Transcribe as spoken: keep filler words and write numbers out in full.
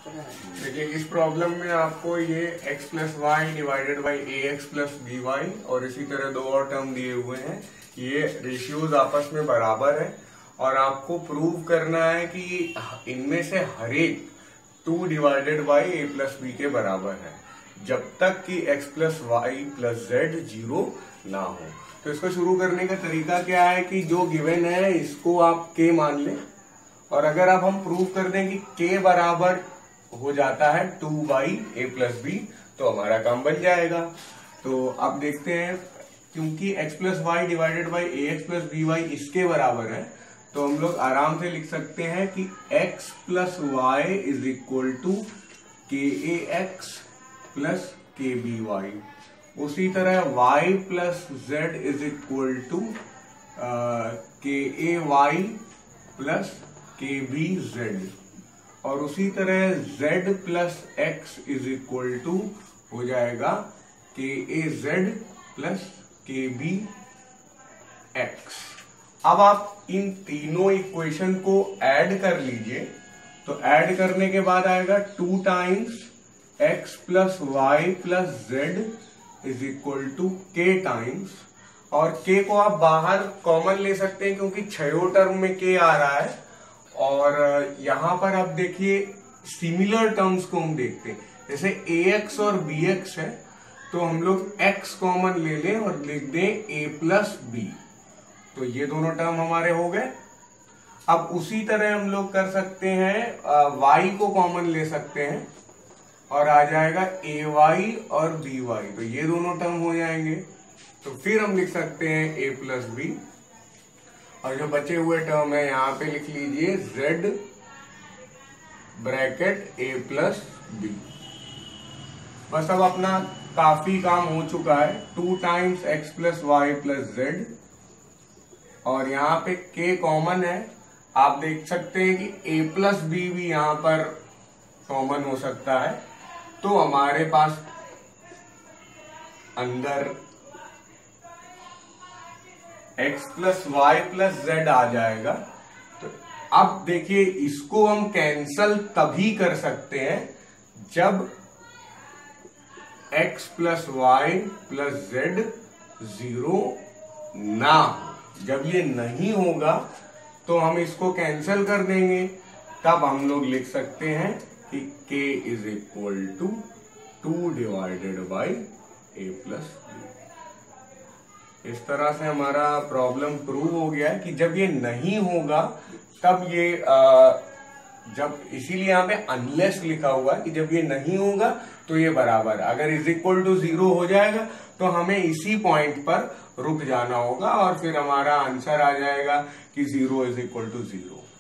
देखिए इस प्रॉब्लम में आपको ये x plus Y divided by A X plus B Y और इसी तरह दो और टर्म दिए हुए हैं। ये रेशियोज आपस में बराबर है और आपको प्रूव करना है कि इनमें से हर एक two divided by A plus B के बराबर है जब तक कि x plus Y plus Z zero ना हो। तो इसको शुरू करने का तरीका क्या है कि जो गिवन है इसको आप k मान लें और अगर अब हम प्रूव कर दें कि k बराबर हो जाता है two by A plus B तो हमारा काम बन जाएगा। तो अब देखते हैं, क्योंकि x plus Y divided by A X plus B Y इसके बराबर है तो हम लोग आराम से लिख सकते हैं कि x plus Y is equal to K A X plus K B Y. उसी तरह y plus Z is equal to K A Y plus K B Z और उसी तरह z plus X is equal to हो जाएगा K A Z plus K B X. अब आप इन तीनों इक्वेशन को ऐड कर लीजिए तो ऐड करने के बाद आएगा two times X plus Y plus Z is equal to K times, और k को आप बाहर कॉमन ले सकते हैं क्योंकि छयों टर्म में k आ रहा है। और यहां पर आप देखिए सिमिलर टर्म्स को हम देखते हैं, जैसे ax और bx है तो हम लोग x कॉमन ले लें और लिख दें a प्लस बी, तो ये दोनों टर्म हमारे हो गए। अब उसी तरह हम लोग कर सकते हैं, y को कॉमन ले सकते हैं और आ जाएगा ए वाई और बी वाई, तो ये दोनों टर्म हो जाएंगे। तो फिर हम लिख सकते हैं a प्लस बी और जो बचे हुए टर्म है यहां पे लिख लीजिए z bracket a plus B. बस अब अपना काफी काम हो चुका है, two times X plus Y plus Z और यहाँ पे k कॉमन है। आप देख सकते हैं कि a प्लस बी भी यहां पर कॉमन हो सकता है, तो हमारे पास अंदर x plus Y plus Z आ जाएगा। तो अब देखिए इसको हम कैंसल तभी कर सकते हैं जब x plus Y plus Z zero ना हो। जब ये नहीं होगा तो हम इसको कैंसल कर देंगे, तब हम लोग लिख सकते हैं कि k is equal to two divided by A plus B. इस तरह से हमारा प्रॉब्लम प्रूव हो गया है कि जब ये नहीं होगा तब ये आ, जब इसीलिए यहाँ पे अनलेस लिखा हुआ है कि जब ये नहीं होगा तो ये बराबर, अगर इज इक्वल टू जीरो हो जाएगा तो हमें इसी पॉइंट पर रुक जाना होगा और फिर हमारा आंसर आ जाएगा कि zero is equal to zero.